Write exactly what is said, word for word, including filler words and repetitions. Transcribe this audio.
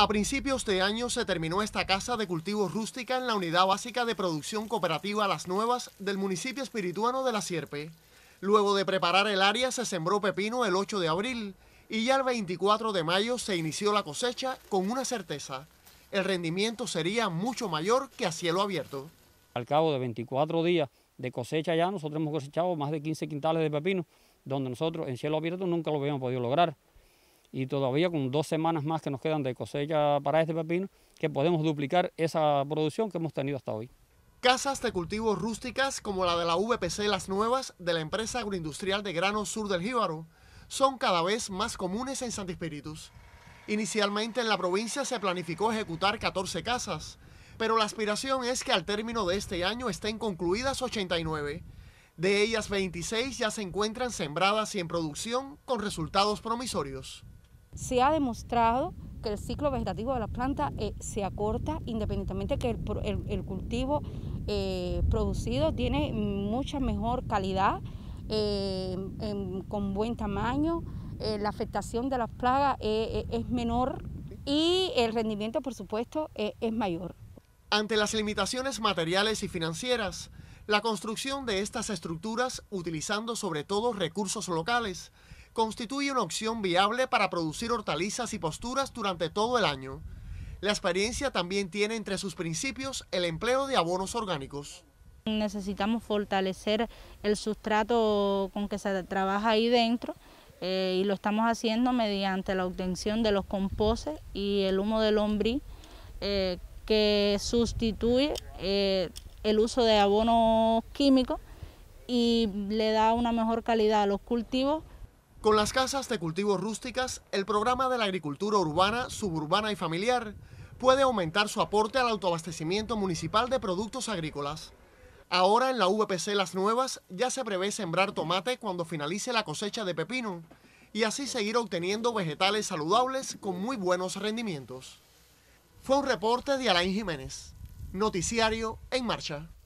A principios de año se terminó esta casa de cultivo rústica en la Unidad Básica de Producción Cooperativa Las Nuevas del municipio espirituano de La Sierpe. Luego de preparar el área se sembró pepino el ocho de abril y ya el veinticuatro de mayo se inició la cosecha con una certeza: el rendimiento sería mucho mayor que a cielo abierto. Al cabo de veinticuatro días de cosecha ya nosotros hemos cosechado más de quince quintales de pepino, donde nosotros en cielo abierto nunca lo habíamos podido lograr. Y todavía con dos semanas más que nos quedan de cosecha para este pepino, que podemos duplicar esa producción que hemos tenido hasta hoy. Casas de cultivos rústicas como la de la V P C Las Nuevas de la empresa agroindustrial de granos Sur del Jíbaro son cada vez más comunes en Santi Espíritus. Inicialmente en la provincia se planificó ejecutar catorce casas, pero la aspiración es que al término de este año estén concluidas ochenta y nueve. De ellas, veintiséis ya se encuentran sembradas y en producción con resultados promisorios. Se ha demostrado que el ciclo vegetativo de la planta eh, se acorta independientemente que el, el, el cultivo eh, producido tiene mucha mejor calidad, eh, en, con buen tamaño, eh, la afectación de las plagas eh, es menor y el rendimiento, por supuesto, eh, es mayor. Ante las limitaciones materiales y financieras, la construcción de estas estructuras, utilizando sobre todo recursos locales, constituye una opción viable para producir hortalizas y posturas durante todo el año. La experiencia también tiene entre sus principios el empleo de abonos orgánicos. Necesitamos fortalecer el sustrato con que se trabaja ahí dentro eh, y lo estamos haciendo mediante la obtención de los compostes y el humo de lombriz eh, que sustituye eh, el uso de abonos químicos y le da una mejor calidad a los cultivos. Con las casas de cultivos rústicas, el programa de la agricultura urbana, suburbana y familiar puede aumentar su aporte al autoabastecimiento municipal de productos agrícolas. Ahora en la V P C Las Nuevas ya se prevé sembrar tomate cuando finalice la cosecha de pepino y así seguir obteniendo vegetales saludables con muy buenos rendimientos. Fue un reporte de Alain Jiménez, Noticiario En Marcha.